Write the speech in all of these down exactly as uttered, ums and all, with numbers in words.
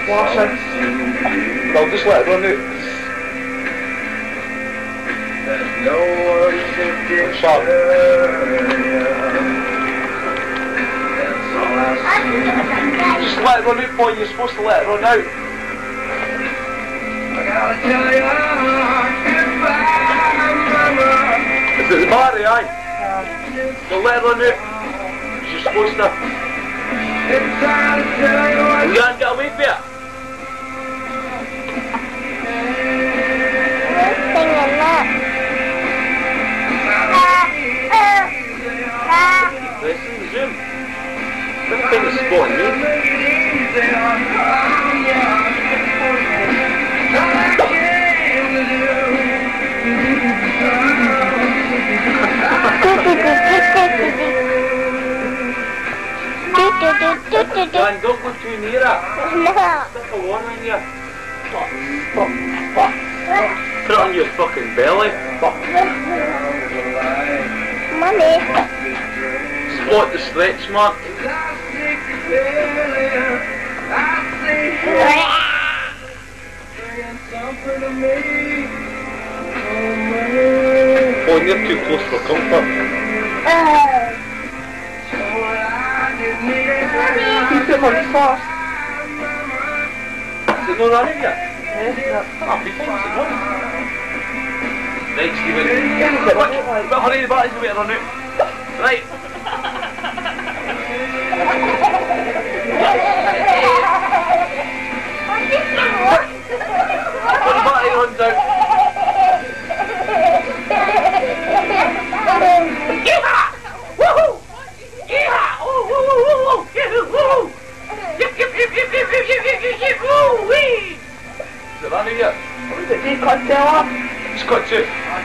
Flashing. I'll just let it run out. Sharp. Just let it run out, boy. You're supposed to let it run out. Is it the battery, aye? Yeah. Don't let it run out. You're supposed to. You can't get away from it. Pressing the zoom. Everything is spotting me. John, don't go too near it. No. Stick a one on you. Put it on your fucking belly. Mommy. Spot the stretch mark. Oh, you're too close for comfort. Keep it on fast. Is it not running yet? Yeah. Ah, big things it was. Right, Stephen. Quick, but hurry, the battery's way to run out. Right. When the battery runs out. Yeehaw! Woohoo! Yeehaw! Oh, woo, woo, woo, woo! Yip, woo! Yip, yip, yip, yip, yip, yip, yip, yip, yip, yip, woo, wee! Is it running yet? Is it deep cut down? It's cut too.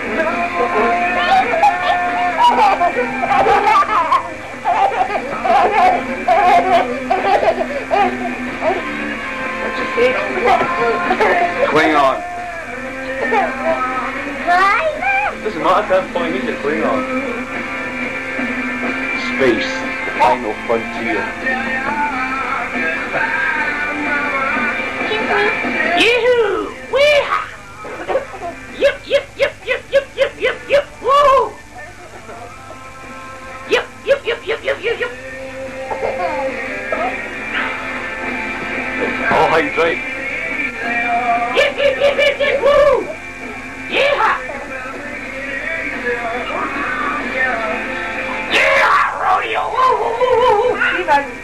Cling on. Doesn't matter if I'm playing music, cling on. Space, final frontier. Yoo-hoo! Wee-ha! Yip, yip, yip, yip, yip, yip, yip, yip, woo! Yip, yip, yip, yip, yip, yip, yip. Oh, height right. Yip, yip, yip, yip, yip, woo! Yeehaw! Yeehaw, rodeo! Woo, woo, woo, woo!